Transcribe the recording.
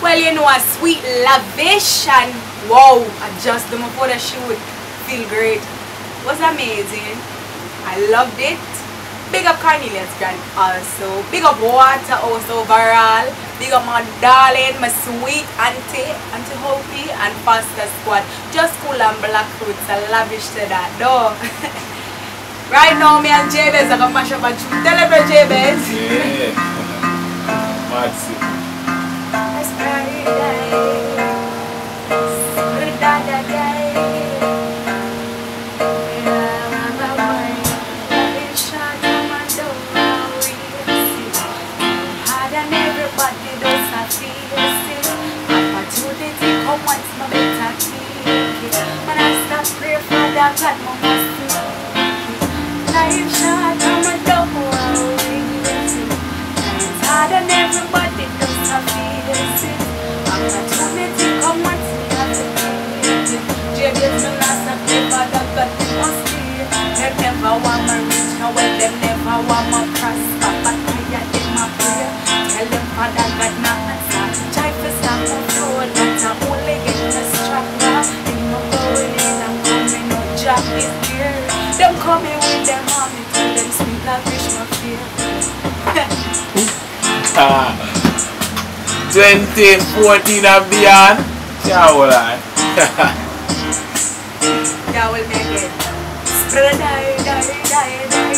Well, you know, a sweet lavish and wow, I just done my photo shoot. Feel great. Was amazing. I loved it. Big up Cornelius Grant also. Big up Waterhouse overall. Big up my darling, my sweet Auntie Hopi and Foster Squad. Just cool and black fruits. I lavish to that though. Right now, me and Jabez are gonna mash up a tune. Tell everyone, Jabez. Yeah. Maxi. Everybody does have feelings. Opportunity come once we have to take it. James no last a paper that got the must be. Them never want my reach, no well them never want my prosper. But I in my prayer. Tell them Father God no answer. Try to stop my flow, but I only get the stronger. In my going in, I'm coming, no job is here. Them coming with them army, tell them sweet like fish no fear. 2014 and beyond. Ciao, lad. Yeah, we'll make it. Spread die.